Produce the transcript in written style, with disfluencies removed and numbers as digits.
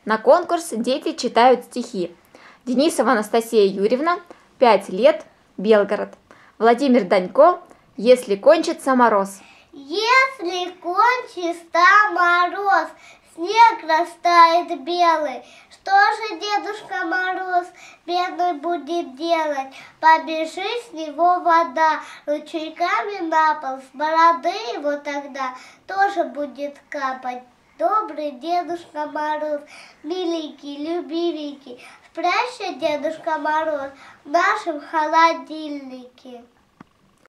На конкурс дети читают стихи. Денисова Анастасия Юрьевна, 5 лет, Белгород. Владимир Данько, «Если кончится мороз». Если кончится мороз, снег растает белый, что же Дедушка Мороз бедный будет делать? Побежит с него вода ручейками на пол, с бороды его тогда тоже будет капать. Добрый Дедушка Мороз, миленький, любименький, спрячься, Дедушка Мороз, в нашем холодильнике.